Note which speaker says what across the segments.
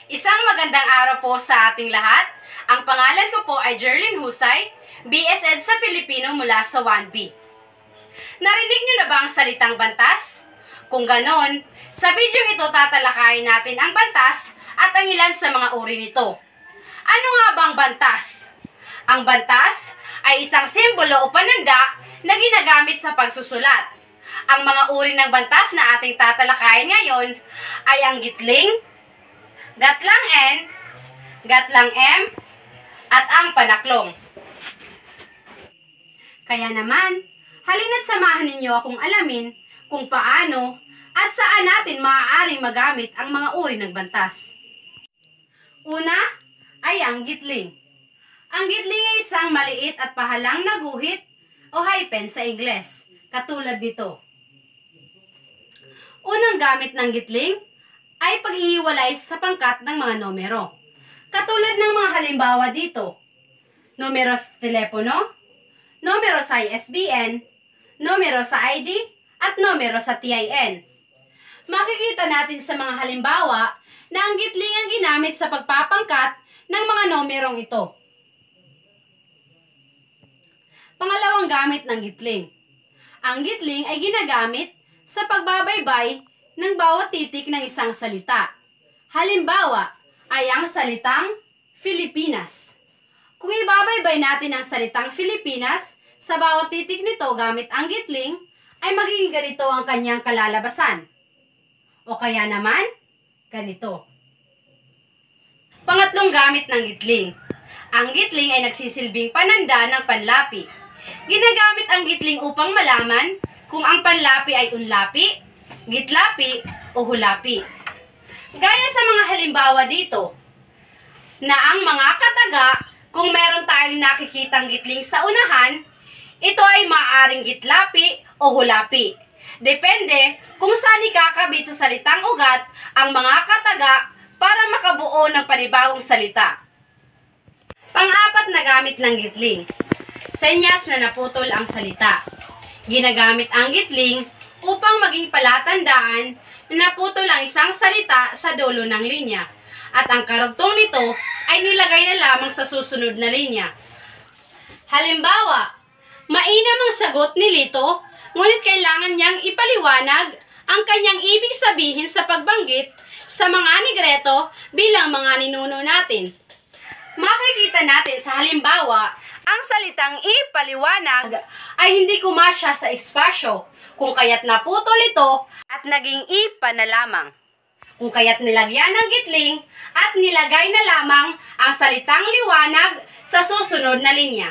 Speaker 1: Isang magandang araw po sa ating lahat. Ang pangalan ko po ay Jerlyn Husay, BSed sa Filipino mula sa 1B. Narinig niyo na ba ang salitang bantas? Kung ganon, sa video ito tatalakayin natin ang bantas at ang ilan sa mga uri nito. Ano nga bang bantas? Ang bantas ay isang simbolo o pananda na ginagamit sa pagsusulat. Ang mga uri ng bantas na ating tatalakayin ngayon ay ang gitling, gatlang N, gatlang M, at ang panaklong. Kaya naman, halina't samahan ninyo akong alamin kung paano at saan natin maaaring magamit ang mga uri ng bantas. Una ay ang gitling. Ang gitling ay isang maliit at pahalang na guhit o hyphen sa Ingles, katulad nito. Unang gamit ng gitling ay paghihiwalay sa pangkat ng mga numero. Katulad ng mga halimbawa dito, numero sa telepono, numero sa ISBN, numero sa ID, at numero sa TIN. Makikita natin sa mga halimbawa na ang gitling ang ginamit sa pagpapangkat ng mga numerong ito. Pangalawang gamit ng gitling. Ang gitling ay ginagamit sa pagbabaybay ng bawat titik ng isang salita. Halimbawa ay ang salitang Pilipinas. Kung ibabaybay natin ang salitang Pilipinas sa bawat titik nito gamit ang gitling, ay magiging ganito ang kanyang kalalabasan. O kaya naman, ganito. Pangatlong gamit ng gitling. Ang gitling ay nagsisilbing pananda ng panlapi. Ginagamit ang gitling upang malaman kung ang panlapi ay unlapi, gitlapi, o hulapi. Gaya sa mga halimbawa dito, na ang mga kataga, kung meron tayong nakikitang gitling sa unahan, ito ay maaaring gitlapi o hulapi. Depende kung saan ikakabit sa salitang ugat ang mga kataga para makabuo ng panibagong salita. Pang-apat na gamit ng gitling. Senyas na naputol ang salita. Ginagamit ang gitling upang maging palatandaan na naputol ang isang salita sa dulo ng linya at ang karugtong nito ay nilagay na lamang sa susunod na linya. Halimbawa, mainam ang sagot ni Lito, ngunit kailangan niyang ipaliwanag ang kanyang ibig sabihin sa pagbanggit sa mga negreto bilang mga ninuno natin. Makikita natin sa halimbawa, ang salitang ipaliwanag ay hindi kumasya sa espasyo, kung kaya't naputol ito at naging ipa na lamang. Kung kaya't nilagyan ng gitling at nilagay na lamang ang salitang liwanag sa susunod na linya.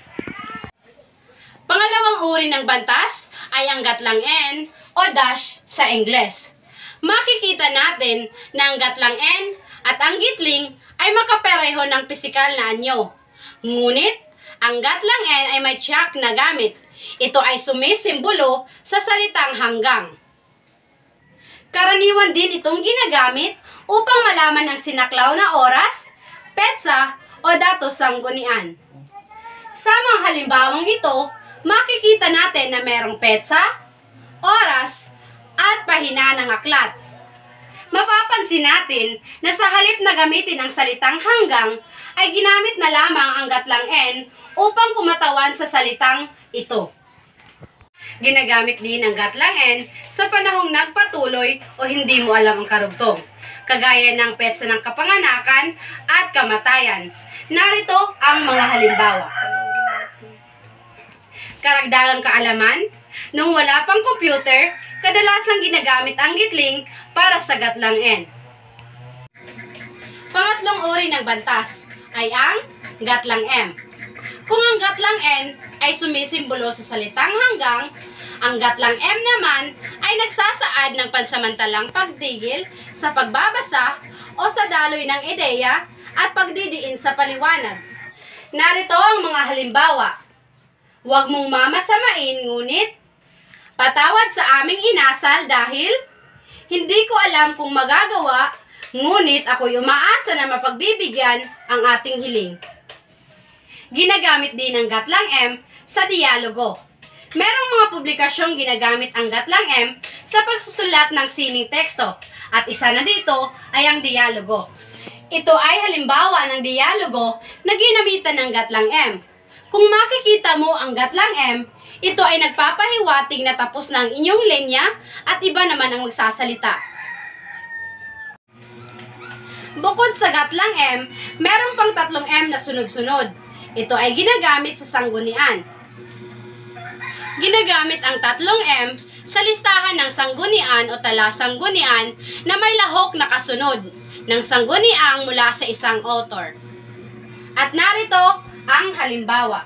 Speaker 1: Pangalawang uri ng bantas ay ang gatlang N o dash sa Ingles. Makikita natin na ang gatlang N at ang gitling ay makapareho ng pisikal na anyo. Ngunit, ang gatlang N ay may tiyak na gamit. Ito ay sumisimbolo sa salitang hanggang. Karaniwan din itong ginagamit upang malaman ang sinaklaw na oras, petsa, o datos sanggunian. Sa mga halimbawang ito, makikita natin na merong petsa, oras, at pahina ng aklat. Mapapansin natin na sa halip na gamitin ang salitang hanggang, ay ginamit na lamang ang gatlang N upang kumatawan sa salitang ito. Ginagamit din ang gatlang N sa panahong nagpatuloy o hindi mo alam ang karugtong, kagaya ng petsa ng kapanganakan at kamatayan. Narito ang mga halimbawa. Karagdagang kaalaman, nung wala pang computer, kadalasang ginagamit ang gitling para sa gatlang N. Pangatlong uri ng bantas ay ang gatlang M. Kung ang gatlang N ay sumisimbolo sa salitang hanggang, ang gatlang M naman ay nagsasaad ng pansamantalang pagtigil sa pagbabasa o sa daloy ng ideya at pagdidiin sa paliwanag. Narito ang mga halimbawa. Huwag mong mamasamain, ngunit patawad sa aming inasal dahil hindi ko alam kung magagawa, ngunit ako'y umaasa na mapagbibigyan ang ating hiling. Ginagamit din ang gatlang M sa dialogo. Merong mga publikasyong ginagamit ang gatlang M sa pagsusulat ng sining teksto at isa na dito ay ang dialogo. Ito ay halimbawa ng dialogo na ginamitan ng gatlang M. Kung makikita mo ang gatlang M, ito ay nagpapahiwatig na tapos na ang inyong linya at iba naman ang magsasalita. Bukod sa gatlang M, meron pang tatlong M na sunod-sunod. Ito ay ginagamit sa sanggunian. Ginagamit ang tatlong M sa listahan ng sanggunian o tala-sanggunian na may lahok na kasunod ng sangguniang mula sa isang author. At narito ang halimbawa.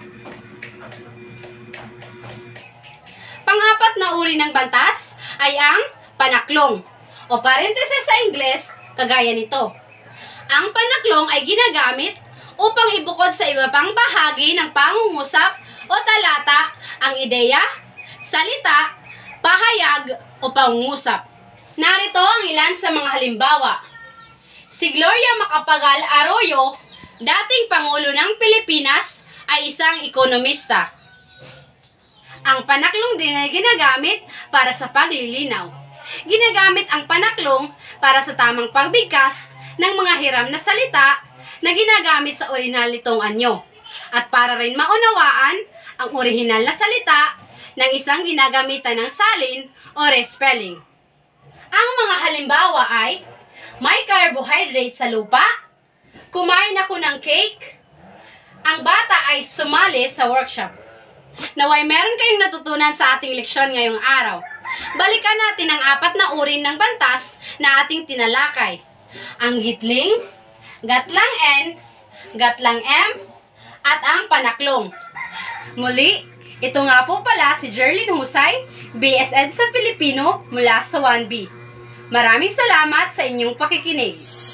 Speaker 1: Pang-apat na uri ng bantas ay ang panaklong o parenthesis sa Ingles kagaya nito. Ang panaklong ay ginagamit upang ibukod sa iba pang bahagi ng pangungusap o talata ang ideya, salita, pahayag o pangungusap. Narito ang ilan sa mga halimbawa. Si Gloria Macapagal Arroyo, dating Pangulo ng Pilipinas, ay isang ekonomista. Ang panaklong din ay ginagamit para sa paglilinaw. Ginagamit ang panaklong para sa tamang pagbigkas ng mga hiram na salita na ginagamit sa orihinal nitong anyo at para rin maunawaan ang orihinal na salita ng isang ginagamitan ng salin o respelling. Ang mga halimbawa ay may carbohydrate sa lupa, kumain ako ng cake, ang bata ay sumali sa workshop. Naway meron kayong natutunan sa ating leksyon ngayong araw. Balikan natin ang apat na uri ng bantas na ating tinalakay. Ang gitling, gatlang N, gatlang M, at ang panaklong. Muli, ito nga po pala si Jerlyn Husay, BS Ed sa Filipino mula sa 1B. Maraming salamat sa inyong pakikinig.